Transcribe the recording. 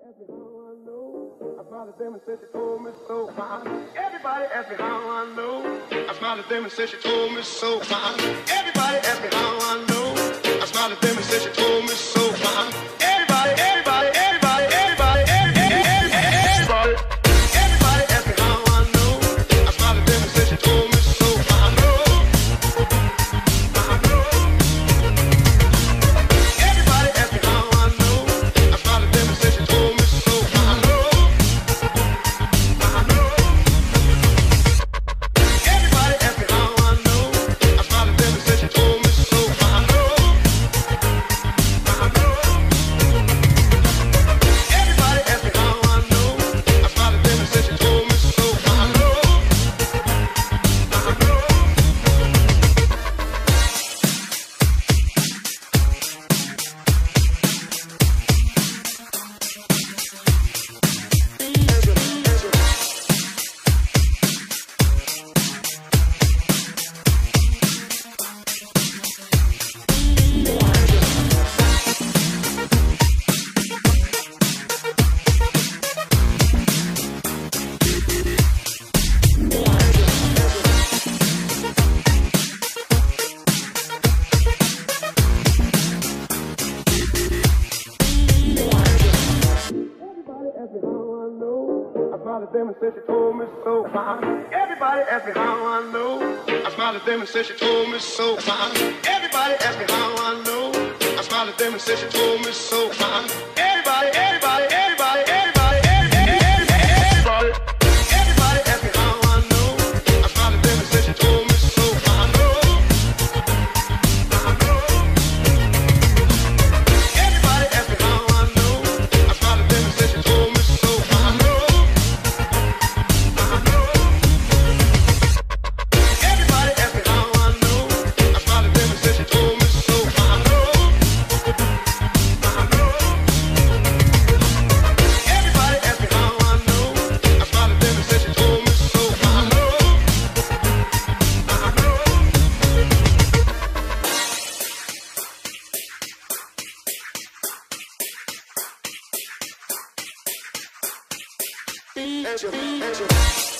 asked me how I know. I smiled at them and said she told me so. Everybody asked me how I know. I smiled at them and said she told me so. Everybody asked me how I know. I smiled at them and said she told me so. Everybody, everybody, everybody, everybody, everybody, everybody asked me how I know. I smiled at them and said she told me so. I know. Everybody asked me how I know. I smiled at them and said she told me so. I know. Everybody asked me how I know. I smiled at them and said she told me so. I know. Everybody asked me how I know. I smiled at them and said she told me so. I know. Everybody asked me how I know. I smiled at them and said she told me so. Everybody asked me how I know. I smiled at them and said she told me so. Everybody, everybody, everybody, everybody, everybody, everybody asked me how I know. I smiled at them and said she told me so. I know. Everybody asked me how I know. I smiled at them and said she told me so. I know. Everybody asked me how I know. I smiled at them and said she told me so. I know. Everybody asked me how I know. I smiled at them and said she told me so. I know. Angel.